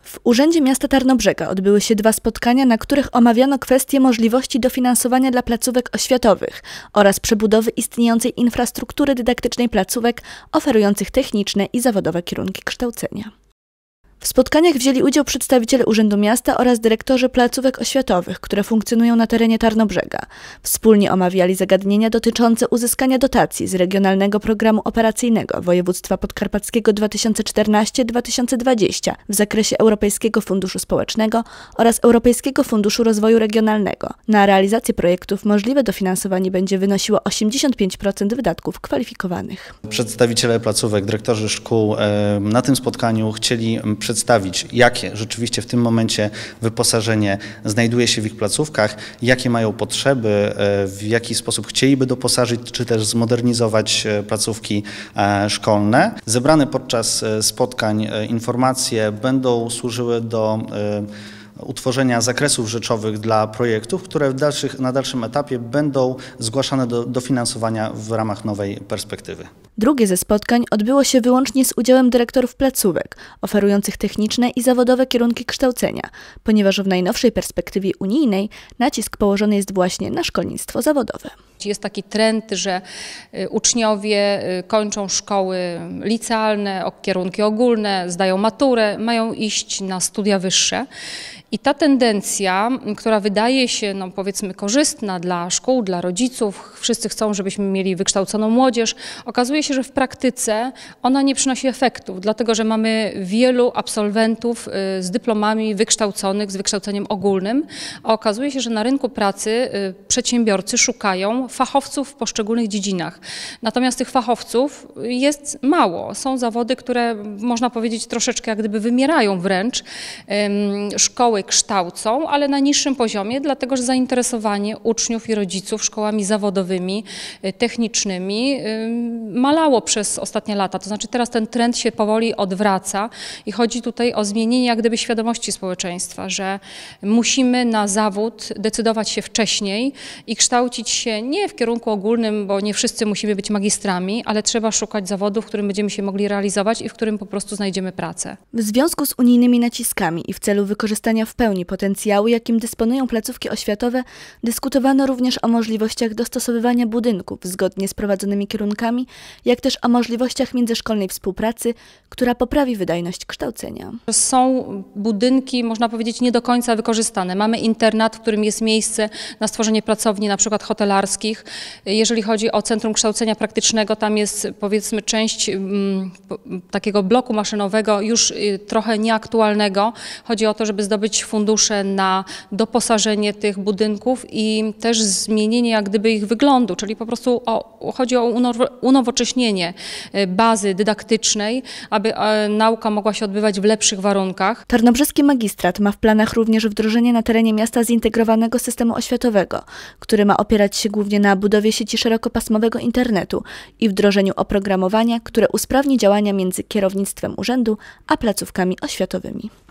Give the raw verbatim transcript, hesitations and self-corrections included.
W Urzędzie Miasta Tarnobrzega odbyły się dwa spotkania, na których omawiano kwestie możliwości dofinansowania dla placówek oświatowych oraz przebudowy istniejącej infrastruktury dydaktycznej placówek oferujących techniczne i zawodowe kierunki kształcenia. W spotkaniach wzięli udział przedstawiciele Urzędu Miasta oraz dyrektorzy placówek oświatowych, które funkcjonują na terenie Tarnobrzega. Wspólnie omawiali zagadnienia dotyczące uzyskania dotacji z Regionalnego Programu Operacyjnego Województwa Podkarpackiego dwa tysiące czternaście do dwa tysiące dwudziestego w zakresie Europejskiego Funduszu Społecznego oraz Europejskiego Funduszu Rozwoju Regionalnego. Na realizację projektów możliwe dofinansowanie będzie wynosiło osiemdziesiąt pięć procent wydatków kwalifikowanych. Przedstawiciele placówek, dyrektorzy szkół na tym spotkaniu chcieli przedstawić, jakie rzeczywiście w tym momencie wyposażenie znajduje się w ich placówkach, jakie mają potrzeby, w jaki sposób chcieliby doposażyć czy też zmodernizować placówki szkolne. Zebrane podczas spotkań informacje będą służyły do utworzenia zakresów rzeczowych dla projektów, które w dalszych, na dalszym etapie będą zgłaszane do dofinansowania w ramach nowej perspektywy. Drugie ze spotkań odbyło się wyłącznie z udziałem dyrektorów placówek, oferujących techniczne i zawodowe kierunki kształcenia, ponieważ w najnowszej perspektywie unijnej nacisk położony jest właśnie na szkolnictwo zawodowe. Jest taki trend, że uczniowie kończą szkoły licealne, kierunki ogólne, zdają maturę, mają iść na studia wyższe. I ta tendencja, która wydaje się, no powiedzmy, korzystna dla szkół, dla rodziców, wszyscy chcą, żebyśmy mieli wykształconą młodzież, okazuje się, że w praktyce ona nie przynosi efektów, dlatego że mamy wielu absolwentów z dyplomami wykształconych, z wykształceniem ogólnym, a okazuje się, że na rynku pracy przedsiębiorcy szukają fachowców w poszczególnych dziedzinach. Natomiast tych fachowców jest mało. Są zawody, które można powiedzieć troszeczkę jak gdyby wymierają wręcz. Szkoły kształcą, ale na niższym poziomie, dlatego że zainteresowanie uczniów i rodziców szkołami zawodowymi, technicznymi malało przez ostatnie lata. To znaczy teraz ten trend się powoli odwraca i chodzi tutaj o zmienienie jak gdyby świadomości społeczeństwa, że musimy na zawód decydować się wcześniej i kształcić się nie w kierunku ogólnym, bo nie wszyscy musimy być magistrami, ale trzeba szukać zawodu, w którym będziemy się mogli realizować i w którym po prostu znajdziemy pracę. W związku z unijnymi naciskami i w celu wykorzystania w pełni potencjału, jakim dysponują placówki oświatowe, dyskutowano również o możliwościach dostosowywania budynków zgodnie z prowadzonymi kierunkami, jak też o możliwościach międzyszkolnej współpracy, która poprawi wydajność kształcenia. Są budynki, można powiedzieć, nie do końca wykorzystane. Mamy internat, w którym jest miejsce na stworzenie pracowni, na przykład hotelarskich. Jeżeli chodzi o Centrum Kształcenia Praktycznego, tam jest, powiedzmy, część m, takiego bloku maszynowego już y, trochę nieaktualnego. Chodzi o to, żeby zdobyć fundusze na doposażenie tych budynków i też zmienienie jak gdyby ich wyglądu, czyli po prostu o, chodzi o unowocześnienie bazy dydaktycznej, aby nauka mogła się odbywać w lepszych warunkach. Tarnobrzeski Magistrat ma w planach również wdrożenie na terenie miasta zintegrowanego systemu oświatowego, który ma opierać się głównie na budowie sieci szerokopasmowego internetu i wdrożeniu oprogramowania, które usprawni działania między kierownictwem urzędu a placówkami oświatowymi.